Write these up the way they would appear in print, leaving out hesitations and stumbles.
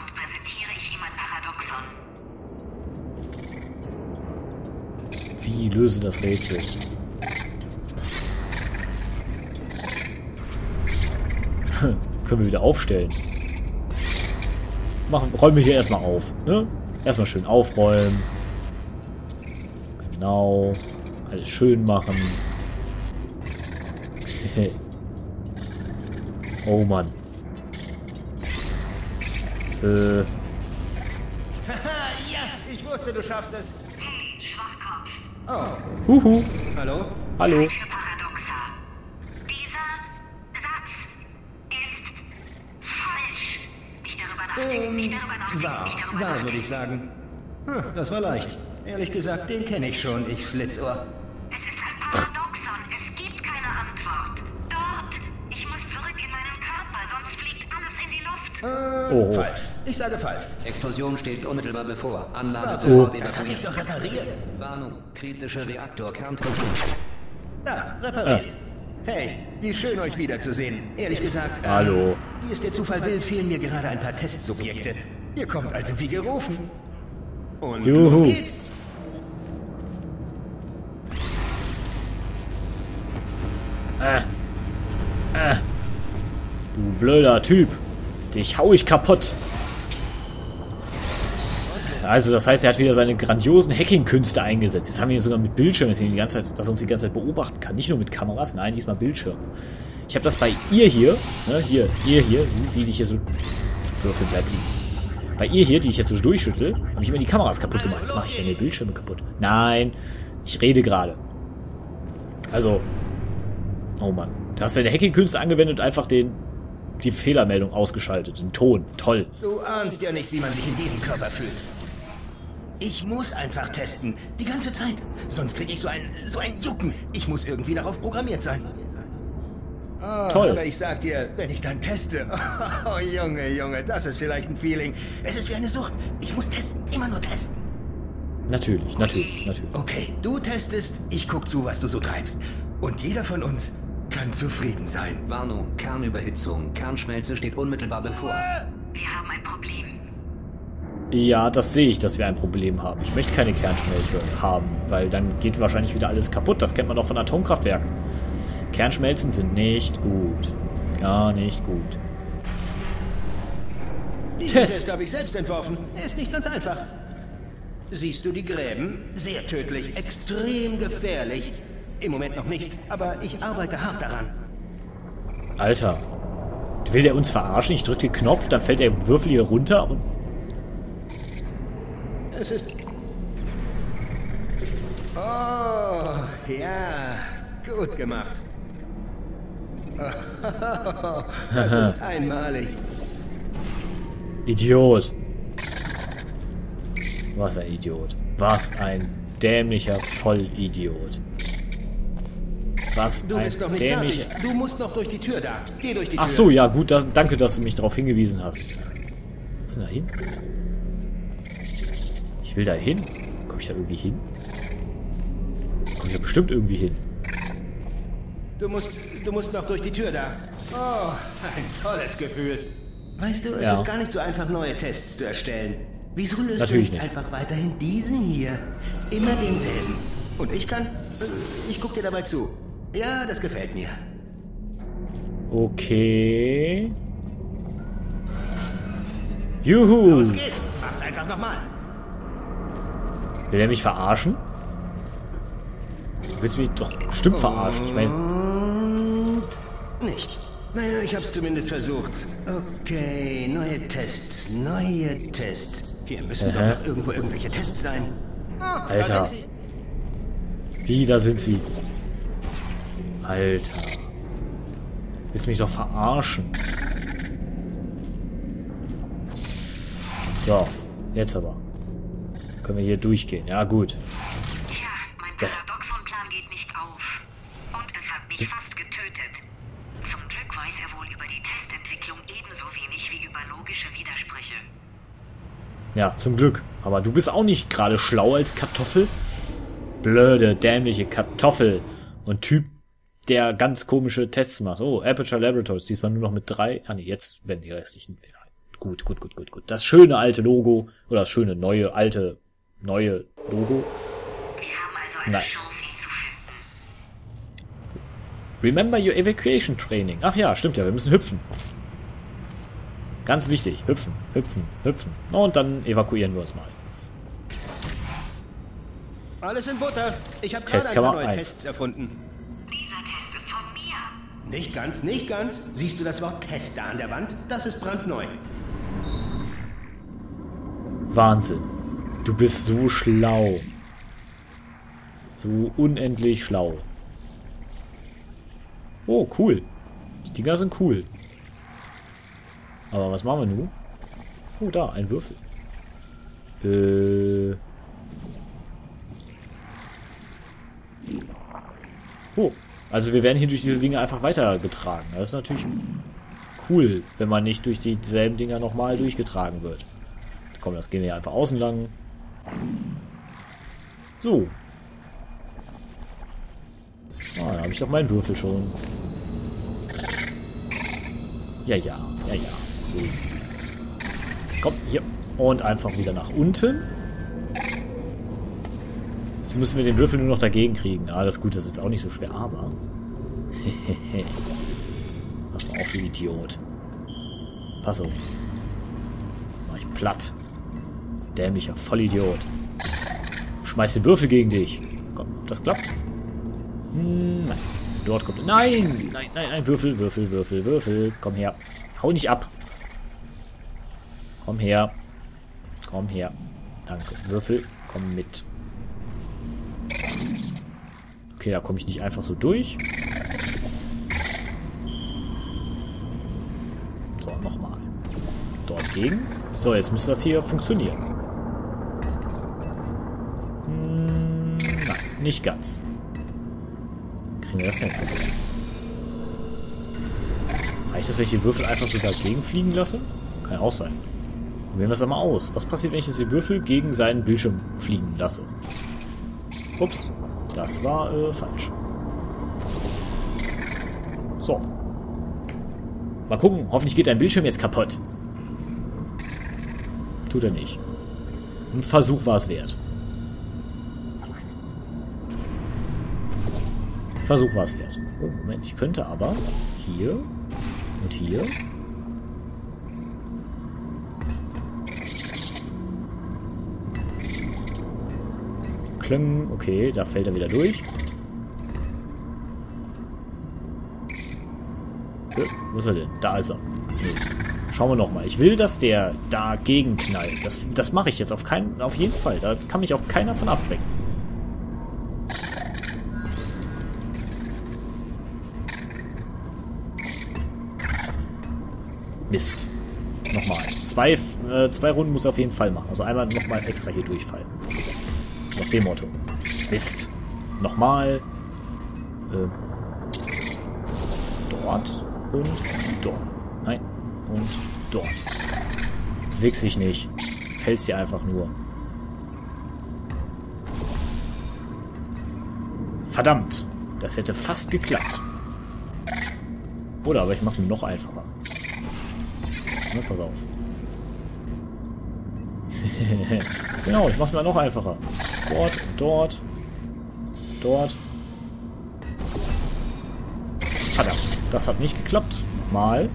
Dort präsentiere ich ihm ein Paradoxon. Wie löse das Rätsel? Können wir wieder aufstellen. Räumen wir hier erstmal auf. Ne? Erstmal schön aufräumen. Genau. Alles schön machen. Oh Mann. Ja, ich wusste, du schaffst es. Hey, Schwachkopf. Oh, Huhu. hallo? Hallo. Für Paradoxa. Dieser Satz ist falsch. Nicht darüber nachdenken, nicht darüber nachdenken, Wahr, nicht darüber wahr würde nachdenken. ich sagen. Das war leicht. Ehrlich gesagt, den kenne ich schon, ich Schlitzohr. Es ist ein Paradoxon. Es gibt keine Antwort. Dort. Ich muss zurück in meinen Körper, sonst fliegt alles in die Luft. Oh. Falsch. Ich sage falsch. Explosion steht unmittelbar bevor. Anlage Das sofort hatte ich doch repariert. Warnung, kritischer Reaktor, Kerntrennung. Da, repariert. Hey, wie schön euch wiederzusehen. Ehrlich gesagt, Hallo. wie es der Zufall will, fehlen mir gerade ein paar Testsubjekte. Ihr kommt also wie gerufen. Und Juhu. los geht's. Du blöder Typ. Dich hau ich kaputt. Also, das heißt, er hat wieder seine grandiosen Hacking-Künste eingesetzt. Jetzt haben wir hier sogar mit Bildschirm, dass er uns die ganze Zeit beobachten kann. Nicht nur mit Kameras, nein, diesmal Bildschirm. Ich habe das bei ihr hier, ne, hier, sind die ich hier so... Würfel bleibt liegen. Bei ihr hier, die ich jetzt so durchschüttel, habe ich immer die Kameras kaputt gemacht. Was mache ich denn die Bildschirme kaputt? Nein, ich rede gerade. Also, oh Mann. Du hast deine Hacking-Künste angewendet und einfach die Fehlermeldung ausgeschaltet. Den Ton. Toll. Du ahnst ja nicht, wie man sich in diesem Körper fühlt. Ich muss einfach testen. Die ganze Zeit. Sonst kriege ich so ein Jucken. Ich muss irgendwie darauf programmiert sein. Oh, Toll. Aber ich sag dir, wenn ich dann teste... Oh, Junge, das ist vielleicht ein Feeling. Es ist wie eine Sucht. Ich muss testen. Immer nur testen. Natürlich. Okay, du testest, ich guck zu, was du so treibst. Und jeder von uns kann zufrieden sein. Warnung, Kernüberhitzung, Kernschmelze steht unmittelbar bevor. Wir haben ein Problem. Ja, das sehe ich, dass wir ein Problem haben. Ich möchte keine Kernschmelze haben, weil dann geht wahrscheinlich wieder alles kaputt. Das kennt man doch von Atomkraftwerken. Kernschmelzen sind nicht gut. Gar nicht gut. Diesen Test habe ich selbst entworfen. Er ist nicht ganz einfach. Siehst du die Gräben? Sehr tödlich, extrem gefährlich. Im Moment noch nicht, aber ich arbeite hart daran. Alter. Will der uns verarschen? Ich drücke den Knopf, dann fällt der Würfel hier runter und... Es ist... Oh, ja. Gut gemacht. Das ist einmalig. Idiot. Was ein Idiot. Was ein dämlicher Vollidiot. Was Du ein bist noch nicht dämlicher... fertig. Du musst noch durch die Tür da. Geh durch die Tür. Ach so, ja gut, danke, dass du mich darauf hingewiesen hast. Was ist denn da hin? Ich will da hin. Komm ich da irgendwie hin? Komm ich da bestimmt irgendwie hin. Du musst noch durch die Tür da. Oh, ein tolles Gefühl. Weißt du, es ist gar nicht so einfach, neue Tests zu erstellen. Wieso löst du nicht einfach weiterhin diesen hier? Immer denselben. Und ich guck dir dabei zu. Ja, das gefällt mir. Okay. Juhu. Los geht's. Mach's einfach nochmal. Will er mich verarschen? Du willst mich doch bestimmt verarschen. Ich meine... Und nichts. Naja, ich hab's zumindest versucht. Okay, neue Tests. Hier müssen doch noch irgendwo irgendwelche Tests sein. Oh, Alter. Wie, da sind sie. Alter. Willst du mich doch verarschen? So, jetzt aber. Können wir hier durchgehen. Ja, gut. Tja, mein Paradoxon-Plan geht nicht auf. Und es hat mich fast getötet. Zum Glück weiß er wohl über die Testentwicklung ebenso wenig wie über logische Widersprüche. Ja, zum Glück. Aber du bist auch nicht gerade schlau als Kartoffel. Blöde, dämliche Kartoffel. Und Typ, der ganz komische Tests macht. Oh, Aperture Laboratories. Diesmal nur noch mit 3. Ah ne, jetzt werden die restlichen Gut. Das schöne alte Logo. Oder das schöne neue Logo. Wir haben also eine Chance, ihn zu finden. Remember your evacuation training. Ach ja, stimmt ja, wir müssen hüpfen. Ganz wichtig. Hüpfen. Und dann evakuieren wir uns mal. Alles in Butter. Ich habe gerade ein paar neue Tests erfunden. Dieser Test ist von mir. Nicht ganz. Siehst du das Wort Test da an der Wand? Das ist brandneu. Wahnsinn. Du bist so schlau. So unendlich schlau. Oh, cool. Die Dinger sind cool. Aber was machen wir nun? Oh, da, ein Würfel. Oh, also wir werden hier durch diese Dinge einfach weitergetragen. Das ist natürlich cool, wenn man nicht durch dieselben Dinger nochmal durchgetragen wird. Komm, das gehen wir einfach außen lang. So. Ah, da habe ich doch meinen Würfel schon. Ja. So. Komm, hier. Und einfach wieder nach unten. Jetzt müssen wir den Würfel nur noch dagegen kriegen. Ah, das ist gut, das ist jetzt auch nicht so schwer, aber... Pass mal auf, du Idiot. Pass auf. Mach ich platt. Dämlicher Vollidiot. Schmeiß den Würfel gegen dich. Komm, das klappt. Nein. Dort kommt... Nein! Nein, Würfel. Komm her. Hau nicht ab. Komm her. Danke. Würfel, komm mit. Okay, da komme ich nicht einfach so durch. So, nochmal. Dort gegen. So, jetzt müsste das hier funktionieren. Nein, nicht ganz. Kriegen wir das jetzt hin? Reicht das, wenn ich die Würfel einfach so dagegen fliegen lasse? Kann ja auch sein. Probieren wir es einmal aus. Was passiert, wenn ich jetzt die Würfel gegen seinen Bildschirm fliegen lasse? Ups, das war falsch. So. Mal gucken, hoffentlich geht dein Bildschirm jetzt kaputt. Tut er nicht. Ein Versuch war es wert. Oh, Moment, ich könnte aber hier und hier. Klöng, okay, da fällt er wieder durch. Wo ist er denn? Da ist er. Nee. Schauen wir nochmal. Ich will, dass der dagegen knallt. Das mache ich jetzt auf jeden Fall. Da kann mich auch keiner von abbringen. Mist. Nochmal. Zwei Runden muss er auf jeden Fall machen. Also einmal nochmal extra hier durchfallen. So nach dem Motto. Mist. Nochmal. Dort und dort. Nein. Und dort. Bewegst dich nicht. Fällst dir einfach nur. Verdammt. Das hätte fast geklappt. Oder, aber ich mach's mir noch einfacher. Na, pass auf. Genau, ich mach's mir noch einfacher. Dort und dort. Dort. Verdammt, das hat nicht geklappt. Mal.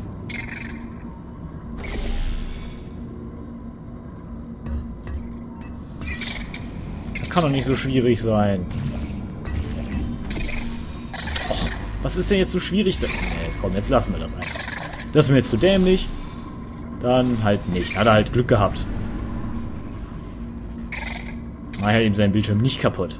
Das kann doch nicht so schwierig sein. Och, was ist denn jetzt so schwierig? Nee, komm, jetzt lassen wir das einfach. Das ist mir jetzt zu dämlich. Dann halt nicht. Hat er halt Glück gehabt. War ja eben sein Bildschirm nicht kaputt.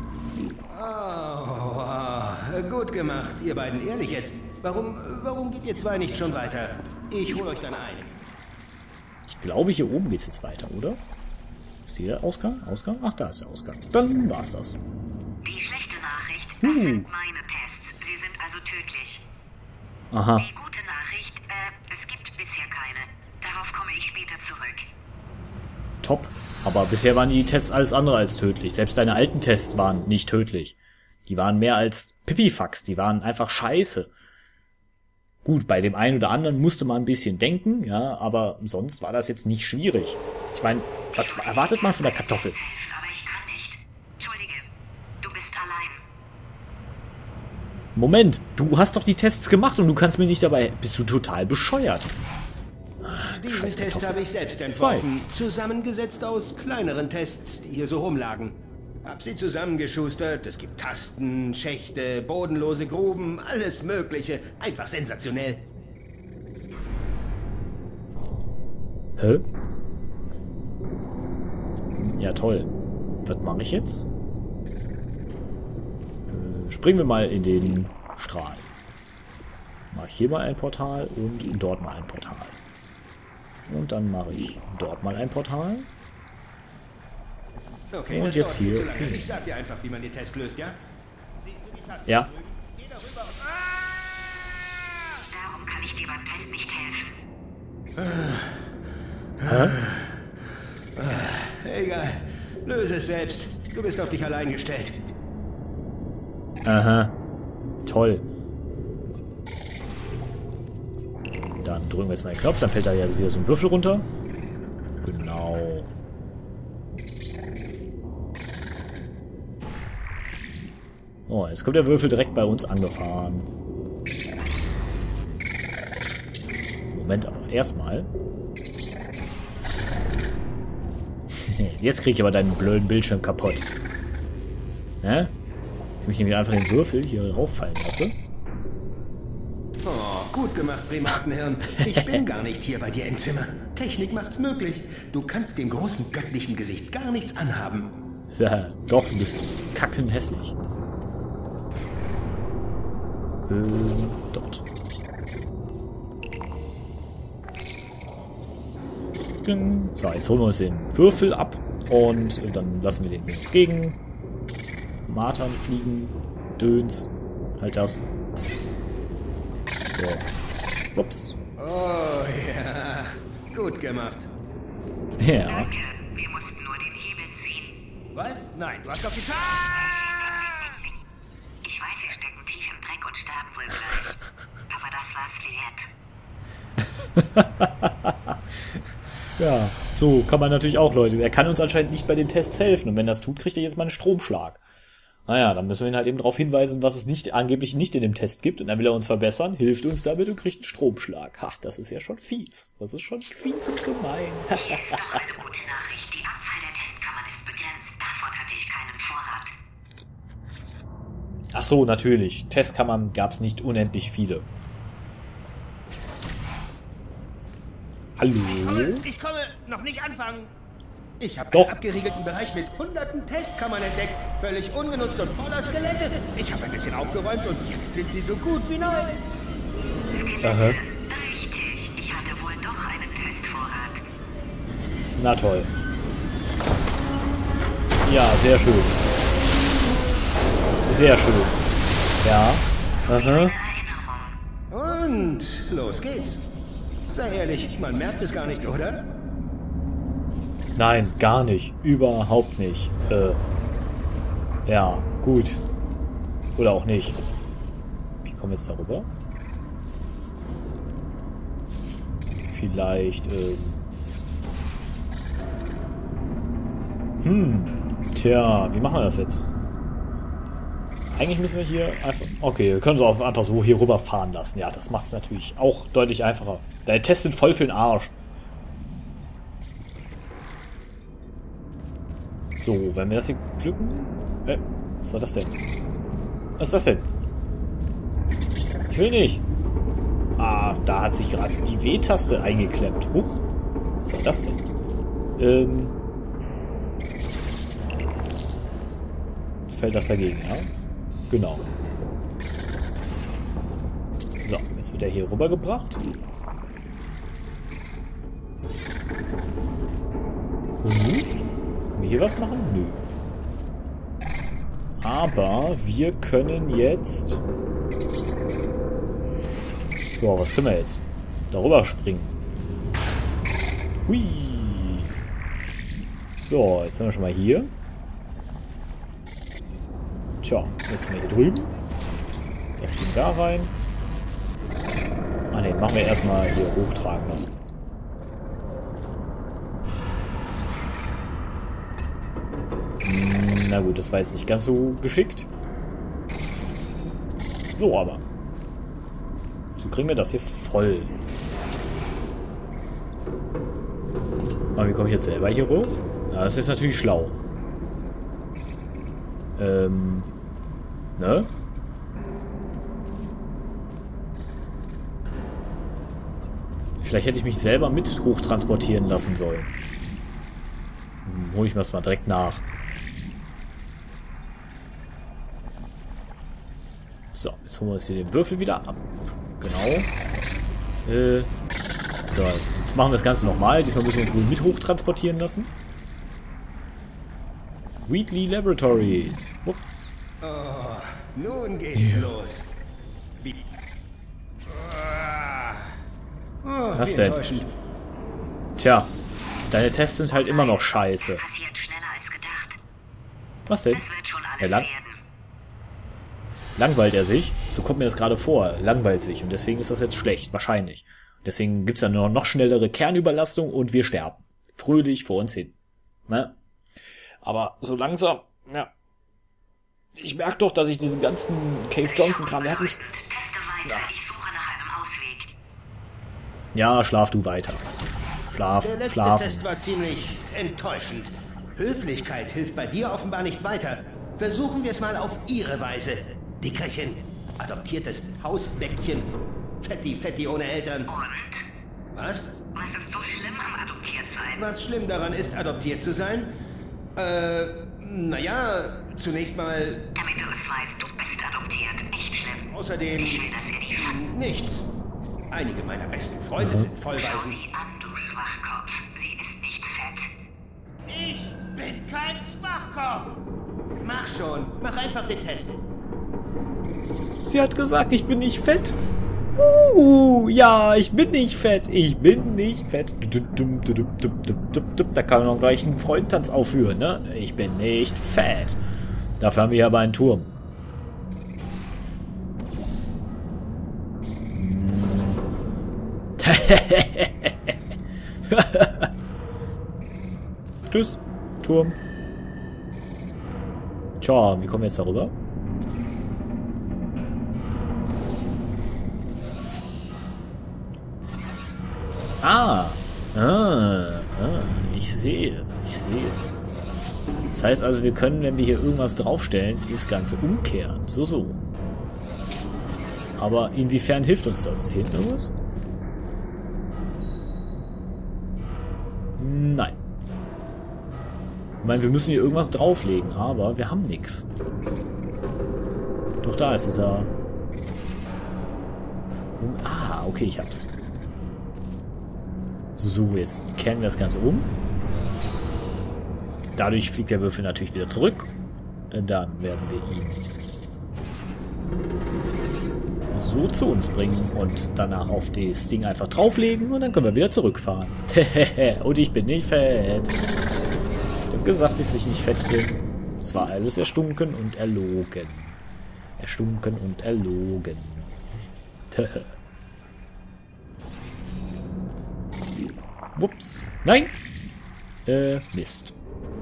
Oh, gut gemacht, ihr beiden. Ehrlich jetzt. Warum geht ihr zwei nicht schon weiter? Ich hole euch dann ein. Ich glaube, hier oben geht's jetzt weiter, oder? Ist hier der Ausgang? Ausgang? Ach, da ist der Ausgang. Dann war's das. Die schlechte Nachricht, das sind meine Tests. Sie sind also tödlich. Aha. Die gute Nachricht, es gibt bisher keine. Darauf komme ich später zurück. Top. Aber bisher waren die Tests alles andere als tödlich. Selbst deine alten Tests waren nicht tödlich. Die waren mehr als Pipifax. Die waren einfach scheiße. Gut, bei dem einen oder anderen musste man ein bisschen denken, ja, aber sonst war das jetzt nicht schwierig. Ich meine, was erwartet man von der Kartoffel? Aber ich kann nicht. Entschuldige, du bist allein. Moment, du hast doch die Tests gemacht und du kannst mir nicht dabei... Bist du total bescheuert? Diesen Test habe ich selbst entworfen, zusammengesetzt aus kleineren Tests, die hier so rumlagen. Hab sie zusammengeschustert, es gibt Tasten, Schächte, bodenlose Gruben, alles Mögliche. Einfach sensationell. Hä? Ja, toll. Was mache ich jetzt? Springen wir mal in den Strahl. Mache ich hier mal ein Portal und dort mal ein Portal. Und dann mache ich dort mal ein Portal. Okay, und jetzt hier. Ich sag dir einfach, wie man den Test löst, ja? Siehst du die Taste? Ja. Geh darüber und... Darum kann ich dir beim Test nicht helfen. Egal. Löse es selbst. Du bist auf dich allein gestellt. Aha. Toll. Dann drücken wir jetzt mal den Knopf, dann fällt da ja wieder so ein Würfel runter. Genau. Oh, jetzt kommt der Würfel direkt bei uns angefahren. Moment, aber erstmal. Jetzt krieg ich aber deinen blöden Bildschirm kaputt. Hä? Ich mich nämlich einfach den Würfel hier rauffallen lasse. Oh, gut gemacht, Primatenhirn. Ich bin gar nicht hier bei dir im Zimmer. Technik macht's möglich. Du kannst dem großen göttlichen Gesicht gar nichts anhaben. Ja, doch, du bist kackenhässlich. Dort. So, jetzt holen wir uns den Würfel ab und dann lassen wir den gegen Martern fliegen. Döns. Halt das. So. Ups. Oh ja. Gut gemacht. Ja. Danke, wir mussten nur den Hebel ziehen. Was? Nein, du hast doch getan. Ich weiß, wir stecken tief im Dreck und sterben wohl gleich. Aber das war's wert. Ja, so kann man natürlich auch, Leute. Er kann uns anscheinend nicht bei den Tests helfen. Und wenn das tut, kriegt er jetzt mal einen Stromschlag. Naja, dann müssen wir ihn halt eben darauf hinweisen, was es angeblich nicht in dem Test gibt. Und dann will er uns verbessern, hilft uns damit und kriegt einen Stromschlag. Ach, das ist ja schon fies. Das ist schon fies und gemein. Hier ist doch eine gute Nachricht. Die Anzahl der Testkammern ist begrenzt. Davon hatte ich keinen Vorrat. Ach so, natürlich. Testkammern gab's nicht unendlich viele. Hallo? Ich komme, noch nicht anfangen. Ich habe Doch. einen abgeriegelten Bereich mit hunderten Testkammern entdeckt. Völlig ungenutzt und voller Skelette. Ich habe ein bisschen aufgeräumt und jetzt sind sie so gut wie neu. Aha. Richtig, ich hatte wohl doch einen Testvorrat. Na toll. Ja, sehr schön. Sehr schön. Ja. Aha. Und los geht's. Sei ehrlich, man merkt es gar nicht, oder? Nein, gar nicht. Überhaupt nicht. Ja, gut. Oder auch nicht. Wie kommen wir jetzt darüber? Vielleicht, Tja, wie machen wir das jetzt? Eigentlich müssen wir hier einfach... Okay, wir können es auch einfach so hier rüberfahren lassen. Ja, das macht es natürlich auch deutlich einfacher. Deine Tests sind voll für den Arsch. So, wenn wir das hier glücken... was war das denn? Was ist das denn? Ich will nicht. Ah, da hat sich gerade die W-Taste eingeklemmt. Huch. Was war das denn? Jetzt fällt das dagegen, ja? Genau. So, jetzt wird er hier rübergebracht. Können wir hier was machen? Nö. Aber wir können jetzt... So, was können wir jetzt? Darüber springen. Hui. So, jetzt sind wir schon mal hier. Tja, jetzt sind wir hier drüben. Das Ding da rein. ne, machen wir erstmal hier hochtragen lassen. Na gut, das war jetzt nicht ganz so geschickt. So aber. So kriegen wir das hier voll. Aber wie komme ich jetzt selber hier hoch? Ja, das ist natürlich schlau. Ne? Vielleicht hätte ich mich selber mit hochtransportieren lassen sollen. Hol ich mir das mal direkt nach. So, jetzt holen wir uns hier den Würfel wieder ab. Genau. So, jetzt machen wir das Ganze nochmal. Diesmal müssen wir uns wohl mit hochtransportieren lassen. Wheatley Laboratories. Ups. Oh, nun geht's los. Wie... Was denn? Tja, deine Tests sind halt immer noch scheiße. Passiert schneller als gedacht. Was denn? Es wird schon alles Ja, werden. Langweilt er sich? So kommt mir das gerade vor. Langweilt sich. Und deswegen ist das jetzt schlecht. Wahrscheinlich. Deswegen gibt's dann nur noch schnellere Kernüberlastung und wir sterben. Fröhlich vor uns hin. Ne? Aber so langsam, ja. Ich merke doch, dass ich diesen ganzen Cave Johnson-Kram, der hat mich... Teste weiter. Ich suche nach einem Ausweg. Ja, schlaf du weiter. Der letzte Schlafen. Test war ziemlich enttäuschend. Höflichkeit hilft bei dir offenbar nicht weiter. Versuchen wir es mal auf ihre Weise. Dickerchen, adoptiertes Hausbäckchen, Fetti ohne Eltern. Und? Was? Was ist so schlimm am Adoptiertsein? Was schlimm daran ist, adoptiert zu sein? Naja, zunächst mal... Damit du es weißt, du bist adoptiert. Echt schlimm. Außerdem... Ich will, dass ihr die fangt. Nichts. Einige meiner besten Freunde sind Schau Vollwaisen. sie an, du Schwachkopf. Sie ist nicht fett. Ich bin kein Schwachkopf. Mach schon, mach einfach den Test. Sie hat gesagt, ich bin nicht fett. Ja, ich bin nicht fett. Ich bin nicht fett. Da kann man auch gleich einen Freudentanz aufführen, ne? Ich bin nicht fett. Dafür haben wir hier aber einen Turm. Tschüss, Turm. Tja, wie kommen wir jetzt darüber? Ich sehe. Das heißt also, wir können, wenn wir hier irgendwas draufstellen, dieses Ganze umkehren. So. Aber inwiefern hilft uns das? Ist hier hinten irgendwas? Nein. Ich meine, wir müssen hier irgendwas drauflegen, aber wir haben nichts. Doch, da ist dieser... okay, ich hab's. So, jetzt kehren wir das Ganze um. Dadurch fliegt der Würfel natürlich wieder zurück. Dann werden wir ihn so zu uns bringen und danach auf das Ding einfach drauflegen und dann können wir wieder zurückfahren. Und ich bin nicht fett. Ich hab gesagt, dass ich nicht fett bin. Es war alles erstunken und erlogen. Erstunken und erlogen. Ups. Nein! Mist.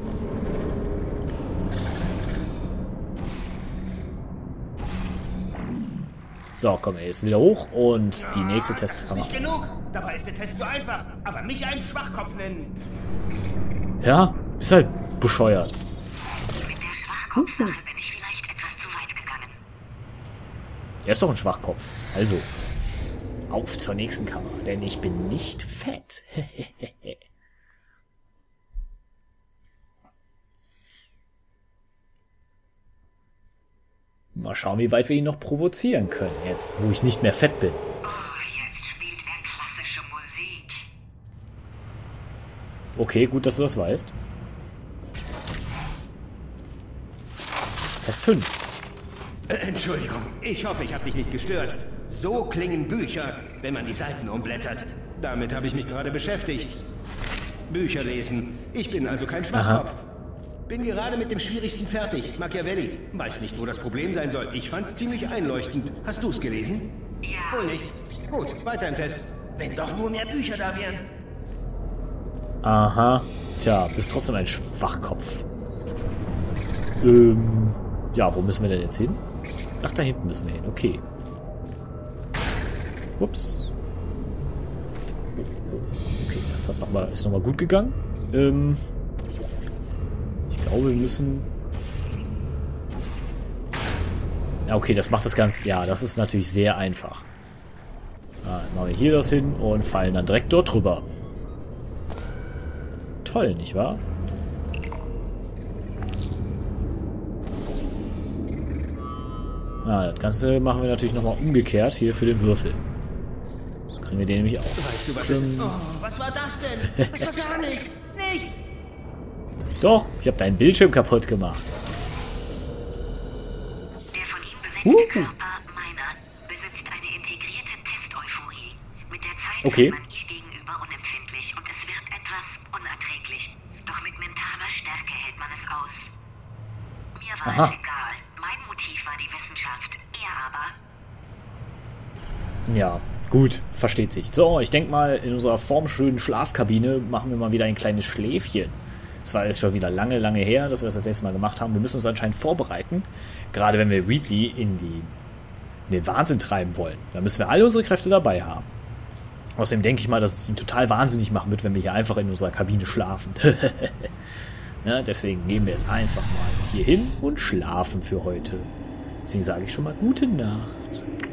So, komm, er ist wieder hoch und die nächste Testkammer. Nicht genug. Dabei ist der Test so einfach. Aber mich einen Schwachkopf nennen. Ja, bist halt bescheuert. Mit der Schwachkopfsache bin ich vielleicht etwas zu weit gegangen. Er ist doch ein Schwachkopf. Also, auf zur nächsten Kammer, denn ich bin nicht fett. Mal schauen, wie weit wir ihn noch provozieren können, jetzt, wo ich nicht mehr fett bin. Oh, jetzt spielt er klassische Musik. Okay, gut, dass du das weißt. Test 5. Entschuldigung, ich hoffe, ich habe dich nicht gestört. So klingen Bücher, wenn man die Seiten umblättert. Damit habe ich mich gerade beschäftigt. Bücher lesen. Ich bin also kein Schwachkopf. Bin gerade mit dem Schwierigsten fertig. Machiavelli. Weiß nicht, wo das Problem sein soll. Ich fand's ziemlich einleuchtend. Hast du's gelesen? Ja. Wohl nicht. Gut, weiter im Test. Wenn doch nur mehr Bücher da wären. Aha. Tja, bist trotzdem ein Schwachkopf. Ja, wo müssen wir denn jetzt hin? Ach, da hinten müssen wir hin. Okay. Ups. Okay, das hat ist nochmal gut gegangen. Ich glaube, wir müssen... Ja, okay, das macht das Ganze... Ja, das ist natürlich sehr einfach. Dann machen wir hier das hin und fallen dann direkt dort drüber. Toll, nicht wahr? Das Ganze machen wir natürlich nochmal umgekehrt hier für den Würfel. So kriegen wir den nämlich auch. Weißt du, was ist... Oh, was war das denn? Das war gar nichts. Nichts. Doch, ich habe deinen Bildschirm kaputt gemacht. Der von ihm besetzte Körper, meiner, besitzt eine integrierte Test-Euphorie. Mit der Zeit okay. wird man ihr gegenüber unempfindlich und es wird etwas unerträglich. Doch mit mentaler Stärke hält man es aus. Mir war es egal. Mein Motiv war die Wissenschaft. Er aber... Ja, gut, versteht sich. So, ich denke mal, in unserer formschönen Schlafkabine machen wir mal wieder ein kleines Schläfchen. Es war jetzt schon wieder lange, lange her, dass wir das letzte Mal gemacht haben. Wir müssen uns anscheinend vorbereiten. Gerade wenn wir Wheatley in den Wahnsinn treiben wollen. Da müssen wir alle unsere Kräfte dabei haben. Außerdem denke ich mal, dass es ihn total wahnsinnig machen wird, wenn wir hier einfach in unserer Kabine schlafen. Ja, deswegen gehen wir jetzt einfach mal hier hin und schlafen für heute. Deswegen sage ich schon mal gute Nacht.